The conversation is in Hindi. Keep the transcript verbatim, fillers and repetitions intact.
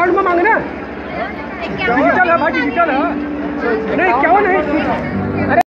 अकाउंट में मांगना डिजिटल है भाई, डिजिटल है नहीं, क्या नहीं।